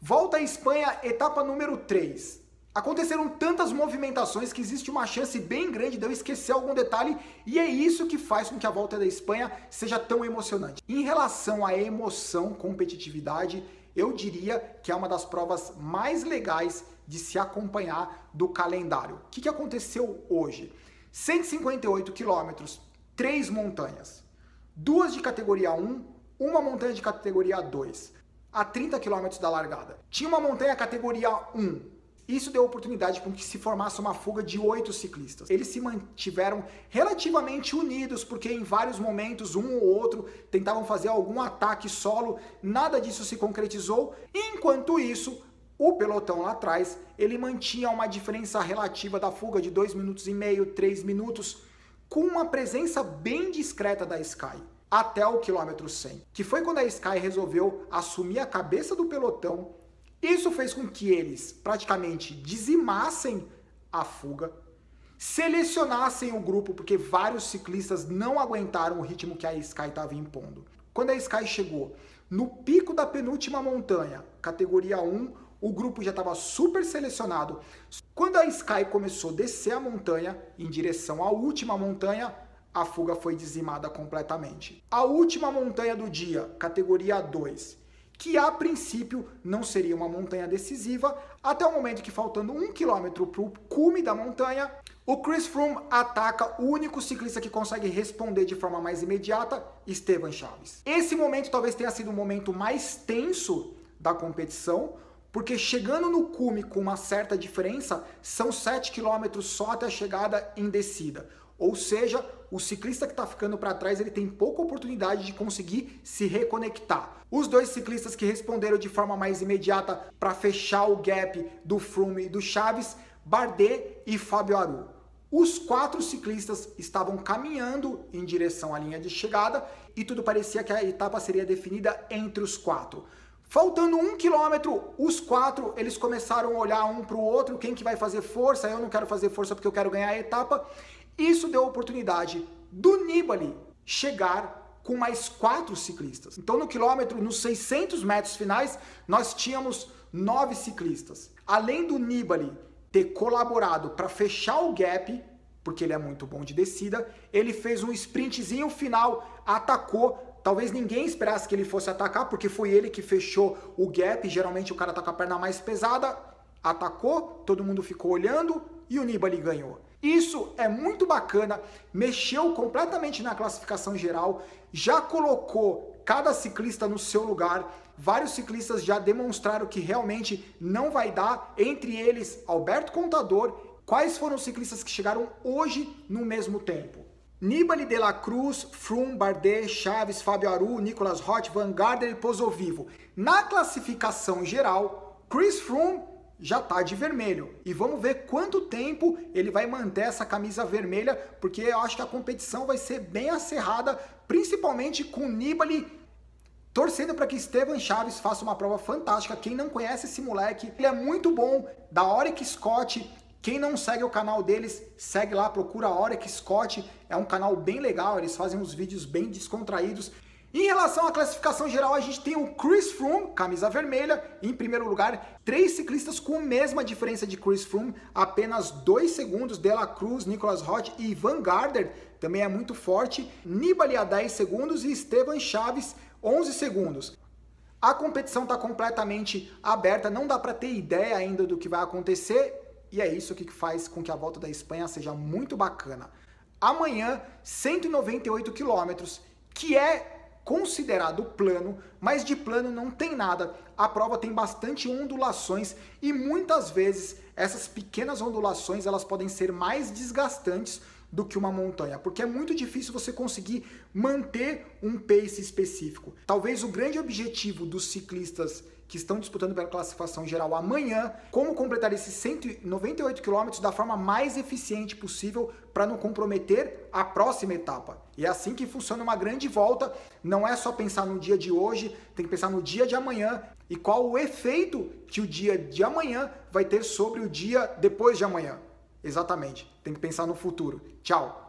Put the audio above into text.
Volta à Espanha, etapa número 3. Aconteceram tantas movimentações que existe uma chance bem grande de eu esquecer algum detalhe e é isso que faz com que a Volta da Espanha seja tão emocionante. Em relação à emoção, competitividade, eu diria que é uma das provas mais legais de se acompanhar do calendário. O que aconteceu hoje? 158 quilômetros, 3 montanhas, 2 de categoria 1, uma montanha de categoria 2, a 30 quilômetros da largada. Tinha uma montanha categoria 1. Isso deu oportunidade para que se formasse uma fuga de 8 ciclistas. Eles se mantiveram relativamente unidos, porque em vários momentos um ou outro tentavam fazer algum ataque solo, nada disso se concretizou. Enquanto isso, o pelotão lá atrás, ele mantinha uma diferença relativa da fuga de 2,5 minutos, 3 minutos, com uma presença bem discreta da Sky, até o quilômetro 100, que foi quando a Sky resolveu assumir a cabeça do pelotão. Isso fez com que eles praticamente dizimassem a fuga, selecionassem o grupo, porque vários ciclistas não aguentaram o ritmo que a Sky estava impondo. Quando a Sky chegou no pico da penúltima montanha, categoria 1, o grupo já estava super selecionado. Quando a Sky começou a descer a montanha, em direção à última montanha, a fuga foi dizimada completamente. A última montanha do dia, categoria 2, que a princípio não seria uma montanha decisiva, até o momento que, faltando 1 quilômetro para o cume da montanha, o Chris Froome ataca o único ciclista que consegue responder de forma mais imediata, Esteban Chaves. Esse momento talvez tenha sido o momento mais tenso da competição, porque chegando no cume com uma certa diferença, são 7 quilômetros só até a chegada em descida. Ou seja, o ciclista que está ficando para trás, ele tem pouca oportunidade de conseguir se reconectar. Os dois ciclistas que responderam de forma mais imediata para fechar o gap do Froome e do Chaves, Bardet e Fábio Aru. Os 4 ciclistas estavam caminhando em direção à linha de chegada e tudo parecia que a etapa seria definida entre os 4. Faltando 1 quilômetro, os 4 eles começaram a olhar um para o outro, quem que vai fazer força? Eu não quero fazer força porque eu quero ganhar a etapa. Isso deu a oportunidade do Nibali chegar com mais 4 ciclistas. Então no quilômetro, nos 600 metros finais, nós tínhamos 9 ciclistas. Além do Nibali ter colaborado para fechar o gap, porque ele é muito bom de descida, ele fez um sprintzinho final, atacou. Talvez ninguém esperasse que ele fosse atacar, porque foi ele que fechou o gap. Geralmente o cara tá com a perna mais pesada, atacou, todo mundo ficou olhando e o Nibali ganhou. Isso é muito bacana, mexeu completamente na classificação geral, já colocou cada ciclista no seu lugar. Vários ciclistas já demonstraram que realmente não vai dar, entre eles Alberto Contador. Quais foram os ciclistas que chegaram hoje no mesmo tempo? Nibali, De La Cruz, Froome, Bardet, Chaves, Fábio Aru, Nicolas Roth, Van Gardner e Pozzovivo. Na classificação geral, Chris Froome já está de vermelho. E vamos ver quanto tempo ele vai manter essa camisa vermelha, porque eu acho que a competição vai ser bem acirrada, principalmente com Nibali torcendo para que Esteban Chaves faça uma prova fantástica. Quem não conhece esse moleque, ele é muito bom, da Oric Scott. Quem não segue o canal deles, segue lá, procura Oric Scott, é um canal bem legal, eles fazem uns vídeos bem descontraídos. Em relação à classificação geral, a gente tem o Chris Froome, camisa vermelha, em primeiro lugar. 3 ciclistas com a mesma diferença de Chris Froome, apenas 2 segundos, De La Cruz, Nicolas Roth e Van Gardner, também é muito forte. Nibali a 10 segundos e Esteban Chaves, 11 segundos. A competição está completamente aberta, não dá para ter ideia ainda do que vai acontecer. E é isso que faz com que a Volta da Espanha seja muito bacana. Amanhã, 198 quilômetros, que é considerado plano, mas de plano não tem nada. A prova tem bastante ondulações e muitas vezes essas pequenas ondulações elas podem ser mais desgastantes do que uma montanha, porque é muito difícil você conseguir manter um pace específico. Talvez o grande objetivo dos ciclistas que estão disputando pela classificação geral amanhã, como completar esses 198 km da forma mais eficiente possível para não comprometer a próxima etapa. E é assim que funciona uma grande volta, não é só pensar no dia de hoje, tem que pensar no dia de amanhã e qual o efeito que o dia de amanhã vai ter sobre o dia depois de amanhã. Exatamente, tem que pensar no futuro. Tchau!